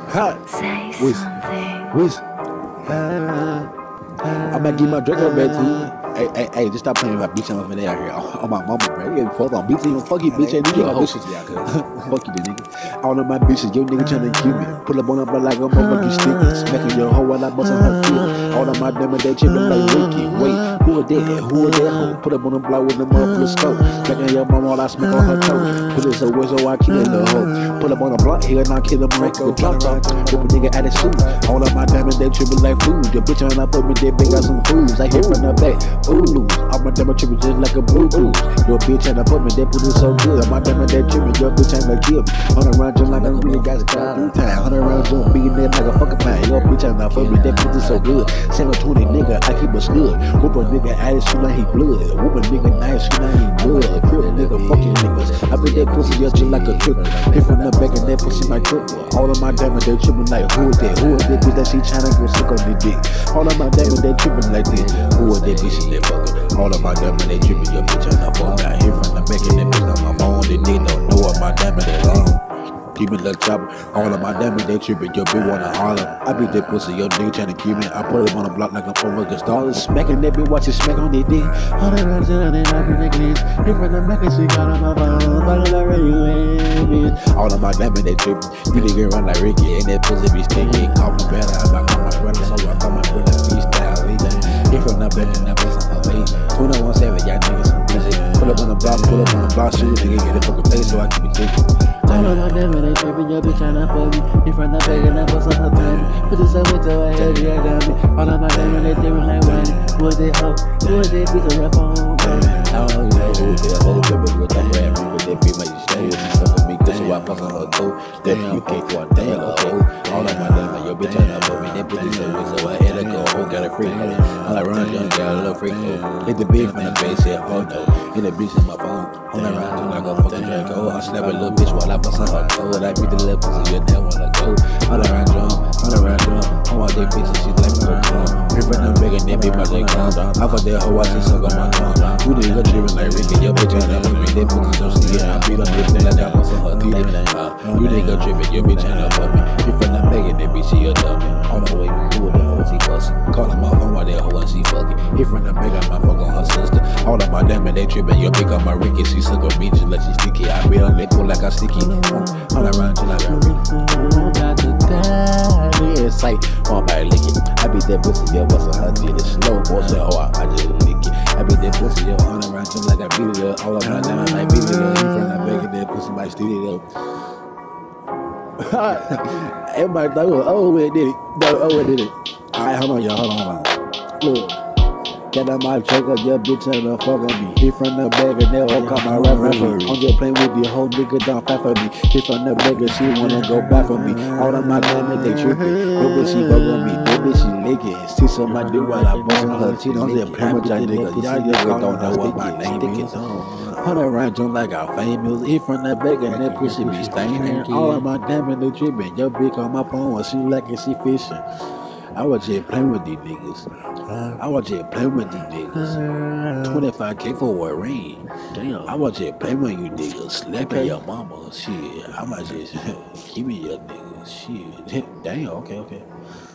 Hot. Say Whiz. something. Whiz. I might give my Draco back to you. Hey, just stop playing with my bitch over there out here. Oh, my mama, bro. You fuck on bitch, even fuck you, bitch. Ain't nigga. Oh, shit, yeah, fuck you, nigga. All of my bitches, your nigga tryna kill me. Pull up on like a motherfucking stick. Smacking your hoe while I bustin' her kill. All of my damage, they chippin' like Ricky. Wait, who are that? Who are that hoe? Put up on the block with the motherfucking scope. Smacking your mama while I smack on her toe. Put it so way so I kill that little hoe. Pull up on the block here and I kill them right to the drop top. Whip a nigga at his suit. All of my damage, they trippin' like food. Your bitch tryna put me there, big got some fools. I hit from the back. Ooh, lose. All my damage trippin' just like a blue blues. Your bitch tryna put me there, put it so good. My damage, they trippin', your bitch tryna kill me. On the run just like I really got a job 3 times. 100 rounds jump, beating that like a fucking fan. Your bitch tryna fuck me, that pussy so good. 720 nigga, I keep a stud. Whoop a nigga at it, shoot like he blood. Whoop a nigga nice, shoot like he blood. Crip nigga, fuck you niggas. I bet that pussy just like a triple. Hit from the back and that pussy like triple. All of my damage, they trippin' like who is that? Who is that bitch that she tryna go suck on the dick? All of my damage, they trippin' like this. Who is that bitch that fuckin'? All of my damage, they trippin', your bitch tryna fuck. I hear from the back and that bitch on my phone. They nigga don't know what my damage they long. Keep it like chopper. All of my damage, they trippin', your bitch wanna holler. I beat that pussy, your nigga tryna kill me. I put him on the block like I'm over the stars. Smacking that bitch, watch it smack on that dick. All the runs down and I be making this. Different than back and she got on my phone. But I already win. All of my damage, they trippin'. You nigga run like Ricky, and that pussy be sticky. Call me better, I call my brother, so I call my brother freestyle. Different up and I place on her face. 21-7, y'all niggas some busy. Pull up on the block, shoot, nigga, get a fucking face, so I keep it taking. All of my damage, they trippin', your bitch tryna fuck me. In front of bag and I bust on her tummy. Put this up with your head, yeah, got me. All of my damage, they trippin' like money. Who is that hoe? Who is that bitch on that phone? I don't know who is that hoe, baby, with that rap. With that bitch, make you stay with you, suck with me, cause so I fuck on her toe. That you can't go out there, okay. All of my damage, your bitch tryna fuck me. That bitch is so I had to go, got a freak hoe. I like run, young, got a little freak hoe. Hit the beat from the base, yeah, oh no. Hit the bitch in my phone. On that round, I'm like a fucking Draco. I snap a little bitch while I bust on her toe. I beat the little pussy, you never wanna go. On that round, I want that bitch and she like me go come. Rippin' them big and that bitch my leg come. I fuck that hoe, I just suck on my tongue. You nigga trippin' like Ricky, your bitch ain't never me. That pussy so sweet, I beat up bitch like I bust on her teeth. You nigga trippin', your bitch ain't never fuck me. Rippin' them big and that bitch, she a dummy. On the way, do it, the hoe, she bustin'. Callin' my phone while that hoe and she fucking. Hit from the big, I might fuck on her sister. All of my damage, they trippin', your bitch on my Ricky, she suck on me just like she sticky. I be on that pull like I sticky. All around till I got got to die. In sight, on my lick it. I beat that pussy, yeah, what's a hundred? It's slow, boy, so I just lick it. I beat that pussy, yeah, on around till like I beat it up. All of my damage, I beat it up. In front of begging that pussy, might steal it up. Everybody thought, oh, we did it. No, oh, we did it. Alright, hold on, y'all, hold on. Look. Get on my check up, your bitch tryna fuck on me. Hit from the bag and they'll call my referee. I'm just playing with the whole nigga, don't fight for me. Hit from the bag and she wanna go back for me. All of my damage, they trippin'. No bitch, she fuck on me. No bitch, she lickin'. See somebody do while I bust on her teeth. I'm just playing with y'all niggas. Y'all niggas don't know what my name is. All around jump like I'm famous. Hit from the bag and that pussy be staining. All of my damage, they trippin'. Your bitch on my phone while she lacking, she fishing. I was just playing with these niggas. 25K for a ring. Damn. I was just playing with you niggas. Slapping your mama. Shit. I might just keep me your niggas. Shit. Damn. Okay.